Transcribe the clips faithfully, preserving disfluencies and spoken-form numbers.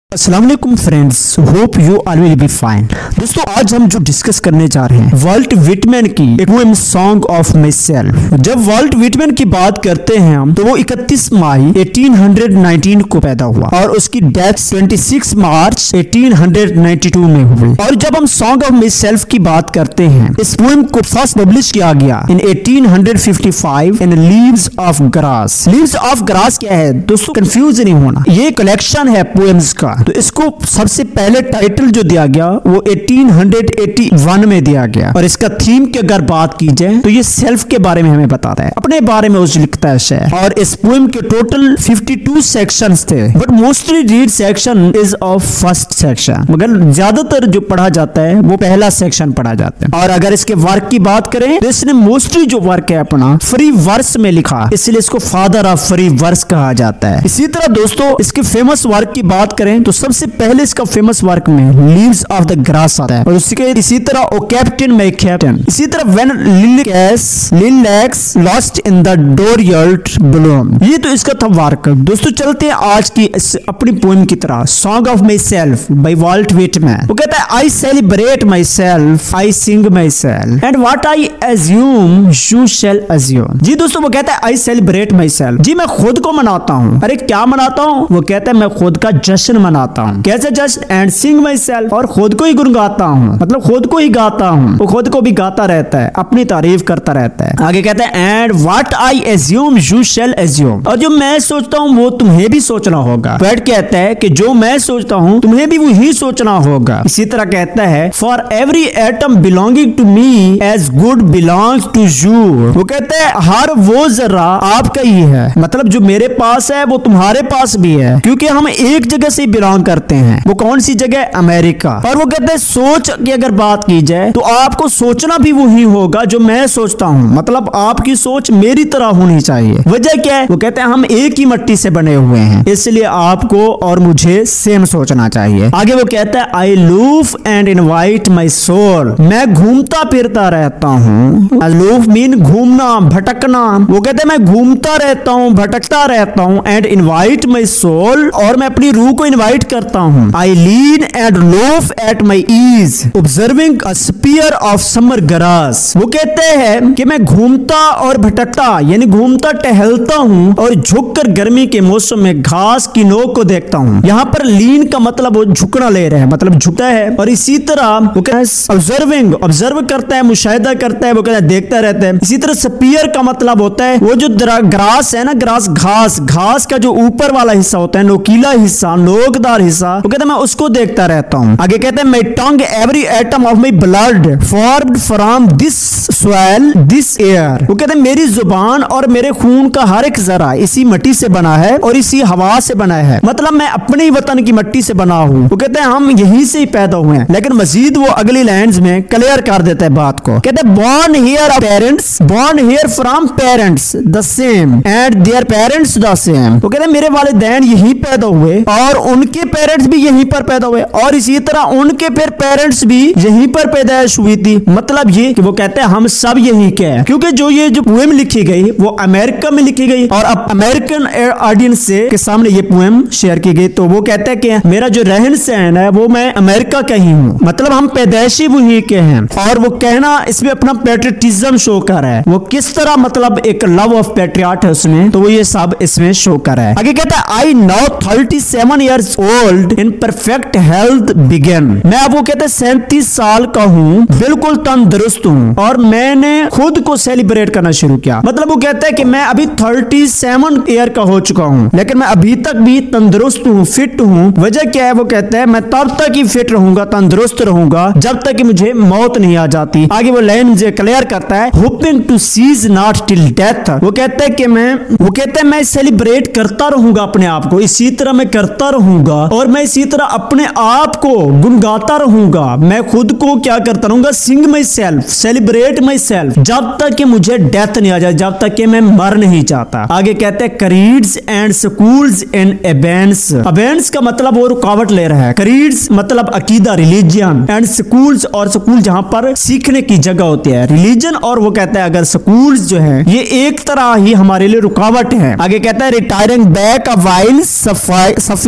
अस्सलाम वालेकुम friends, hope you all will be fine. दोस्तों, आज हम जो डिस्कस करने जा रहे हैं वाल्ट व्हिटमैन की एक poem song of myself. जब वाल्ट व्हिटमैन की बात करते हैं हम तो वो इकतीस मई अठारह सौ उन्नीस को पैदा हुआ और उसकी डेथ छब्बीस मार्च अठारह सौ बानवे में हुई। और जब हम सॉन्ग ऑफ माई सेल्फ की बात करते हैं, इस पोएम को फर्स्ट पब्लिश किया गया इन अठारह सौ पचपन in leaves of grass. Leaves of grass क्या है दोस्तों, कंफ्यूज नहीं होना, ये कलेक्शन है पोएम्स का। तो इसको सबसे पहले टाइटल जो दिया गया वो अठारह सौ इक्यासी में दिया गया और इसका थीम की अगर बात की जाए तो ये सेल्फ के बारे में हमें बताता है, अपने बारे में उस लिखता है शेर। और इस पोएम के टोटल बावन सेक्शंस थे, but mostly read section is of first section, मगर ज्यादातर जो पढ़ा जाता है वो पहला सेक्शन पढ़ा जाता है। और अगर इसके वर्क की बात करें तो इसने मोस्टली जो वर्क है अपना फ्री वर्स में लिखा, इसलिए इसको फादर ऑफ फ्री वर्स कहा जाता है। इसी तरह दोस्तों, इसके फेमस वर्क की बात करें तो सबसे पहले इसका फेमस वर्क में लीव्स ऑफ द ग्रास आता है और उसके इसी तरह ओ कैप्टन माय कैप्टन, इसी तरह when lilacs lilacs lost in the dooryard bloom, ये तो इसका था वर्क। दोस्तों, चलते हैं आज की इस अपनी पोएम की तरह, song of myself by Walt Whitman. वो कहता है, I celebrate myself, I sing myself and what I assume you shall assume. जी दोस्तों, वो कहता है आई सेलिब्रेट माई सेल्फ, जी मैं खुद को मनाता हूँ। अरे क्या मनाता हूँ? वो कहता है मैं खुद का जश्न मनाता हूँ। कैसे just? And sing myself, और खुद को ही गुनगाता हूँ, मतलब खुद को ही गाता हूँ। वो खुद को भी गाता रहता है, अपनी तारीफ करता रहता है। आगे कहते हैं, and what I assume you shall assume, और जो मैं सोचता हूँ वो तुम्हें भी सोचना होगा। पोएट कहता है कि जो मैं सोचता हूँ तुम्हें भी वही सोचना होगा। इसी तरह कहता है, for every atom belonging to me as good belongs to you. वो कहता है हर वो जरा आपका ही है, मतलब जो मेरे पास है वो तुम्हारे पास भी है, क्योंकि हम एक जगह से बिलोंग करते हैं। वो कौन सी जगह? अमेरिका। और वो कहते हैं सोच की अगर बात की जाए तो आपको सोचना भी वही होगा जो मैं सोचता हूँ, मतलब आपकी सोच मेरी तरह होनी चाहिए। वजह क्या है? वो कहते हैं हम एक ही मिट्टी से बने हुए हैं, इसलिए आपको और मुझे सेम सोचना चाहिए। आगे वो कहता है, I loaf and invite my soul, मैं घूमता फिरता रहता हूँ। लूफ मीन घूमना, भटकना। वो कहते हैं मैं घूमता रहता हूँ, भटकता रहता हूँ, एंड इनवाइट माई सोल, और मैं अपनी रूह को इनवाइट करता हूँ। I lean and loaf at my ease, observing a spear of summer grass। वो कहते हैं कि मैं घूमता और भटकता, यानी घूमता टहलता हूँ और झुककर गर्मी के मौसम में घास की नोक को देखता हूँ। यहाँ पर लीन का मतलब वो झुकना ले रहे हैं, मतलब झुकता है। और इसी तरह वो कहता है ऑब्जर्विंग, ऑब्जर्व करता है, मुशाहिदा करता है, वो कहता है देखता रहता है। इसी तरह स्पीयर का मतलब होता है वो जो ग्रास है ना, ग्रास घास, घास का जो ऊपर वाला हिस्सा होता है, नोकीला हिस्सा, नोकदार हिस्सा, वो कहते हैं मैं उसको देखता रहता हूँ। आगे कहते हैं, my tongue every atom of my blood formed from this soil this air. वो कहते हैं मेरी जुबान और मेरे खून का हर एक जरा इसी मिट्टी से बना है और इसी हवा से बना है, मतलब मैं अपने ही वतन की मिट्टी से बना हूँ। वो कहते हैं हम यहीं से ही पैदा हुए हैं। लेकिन मजीद वो अगली लाइन्स में क्लियर कर देता है बात को। कहते हैं born here of parents, born here from parents the same and their parents the same. वो कहते हैं मेरे वालिदैन यहीं पैदा हुए और उनके पेरेंट्स भी यहीं पर पैदा हुए और इसी तरह उनके फिर पेरेंट्स भी यहीं पर पैदाइश हुई थी। मतलब ये कि वो कहते हैं हम सब यहीं के हैं, क्योंकि जो ये जो पोएम लिखी गई वो अमेरिका में लिखी गई और अब अमेरिकन ऑडियंस से के सामने ये पोएम शेयर की गई। तो वो कहते हैं कि मेरा जो रहन सहन है वो मैं अमेरिका का ही हूँ, मतलब हम पैदाइशी वहीं के हैं। और वो कहना इसमें अपना पेट्रियटिज्म शो कर रहा है, वो किस तरह मतलब एक लव ऑफ पेट्रियाट है उसमें, तो वो ये सब इसमें शो कर रहा है। आगे कहता है, I now thirty seven years old in perfect health begin. मैं अब वो कहते हैं सैंतीस साल का हूँ, बिल्कुल तंदुरुस्त हूँ और मैंने खुद को सेलिब्रेट करना शुरू किया। मतलब वो कहता है कि मैं अभी सैंतीस ईयर का हो चुका हूँ लेकिन मैं अभी तक भी तंदुरुस्त हूँ, फिट हूँ। वजह क्या है? वो कहता है मैं तब तक ही फिट रहूंगा, तंदुरुस्त रहूंगा जब तक कि मुझे मौत नहीं आ जाती। आगे वो लाइन मुझे क्लियर करता है, hoping to cease not till death. वो कहता है कि मैं वो कहता है मैं सेलिब्रेट करता रहूंगा अपने आप को, इसी तरह मैं करता रहूंगा और मैं इसी तरह अपने आप को गुनगाता रहूंगा। मैं खुद को क्या करता रहूंगा? Sing myself, celebrate myself, जब तक कि मुझे डेथ नहीं आ जाए, जब तक कि मैं मर नहीं चाहता। आगे कहते हैं creeds and schools and abeyance. Abeyance का मतलब वो रुकावट ले रहा है, क्रीड्स मतलब अकीदा, रिलीजन, एंड स्कूल्स और स्कूल जहां पर सीखने की जगह होती है, रिलीजन। और वो कहता है अगर स्कूल्स जो है ये एक तरह ही हमारे लिए रुकावट है। आगे कहता है retiring back a while sufficed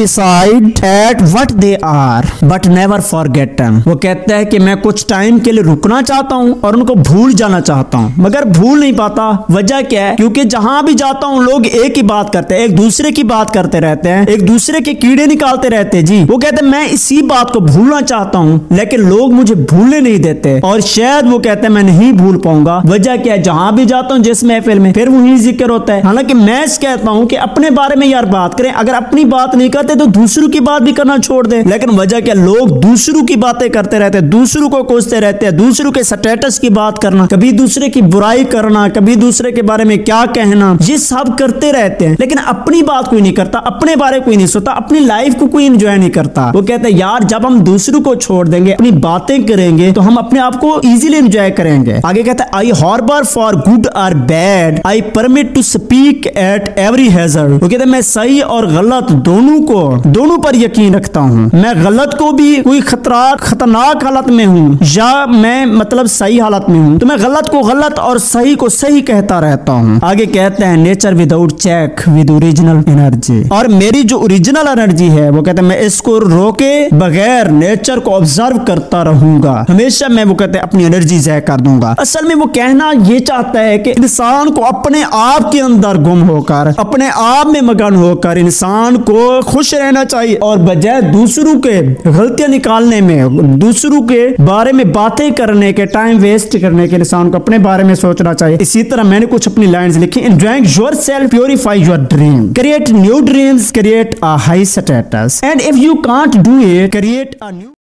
arrived at what they are but never forget them. वो कहता है कि मैं कुछ टाइम के लिए रुकना चाहता हूँ और उनको भूल जाना चाहता हूँ, मगर भूल नहीं पाता। वजह क्या है? क्योंकि जहां भी जाता हूँ लोग एक ही बात करते हैं, एक दूसरे की बात करते रहते हैं, एक दूसरे के कीड़े निकालते रहते हैं जी। वो कहते हैं मैं इसी बात को भूलना चाहता हूँ लेकिन लोग मुझे भूलने नहीं देते, और शायद वो कहते हैं मैं नहीं भूल पाऊंगा। वजह क्या है? जहां भी जाता हूँ जिस महफिल में फिर वही जिक्र होता है। हालांकि मैं कहता हूँ कि अपने बारे में यार बात करें, अगर अपनी बात नहीं करते तो दूसरों की बात भी करना छोड़ दें। लेकिन वजह क्या? लोग दूसरों की बातें करते रहते हैं, दूसरों को कोसते रहते हैं, दूसरों के स्टेटस की बात करना, कभी दूसरे की बुराई करना, कभी दूसरे के बारे में क्या कहना, ये सब करते रहते हैं। लेकिन अपनी बात कोई नहीं करता, अपने बारे कोई नहीं सोचता, अपनी लाइफ को कोई एंजॉय नहीं करता। वो कहते हैं यार जब हम दूसरों को छोड़ देंगे, अपनी बातें करेंगे तो हम अपने आप को इजीली एंजॉय करेंगे। आगे कहता है I harbour for good or bad, I permit to speak at every hazard. वो कहते हैं मैं सही और गलत दोनों को दोनों पर यकीन रखता हूँ। मैं गलत को भी कोई खतरा खतरनाक हालत में हूँ या मैं मतलब सही हालत में हूँ तो मैं गलत को गलत और सही को सही कहता रहता हूँ। आगे कहते हैं nature without check with original energy, और मेरी जो ओरिजिनल एनर्जी है वो कहते हैं मैं इसको रोके बगैर नेचर को ऑब्जर्व करता रहूंगा, हमेशा मैं वो कहते हैं अपनी एनर्जी ज़ाया कर दूंगा। असल में वो कहना ये चाहता है कि इंसान को अपने आप के अंदर गुम होकर, अपने आप में मगन होकर इंसान को खुश रहना चाहिए, और बजाय दूसरों के गलतियां निकालने में, दूसरों के बारे में बातें करने के, टाइम वेस्ट करने के इंसान को अपने बारे में सोचना चाहिए। इसी तरह मैंने कुछ अपनी लाइंस लिखी, enjoying yourself purify your dream, create new dreams, create a high status, and if you can't do it, create a new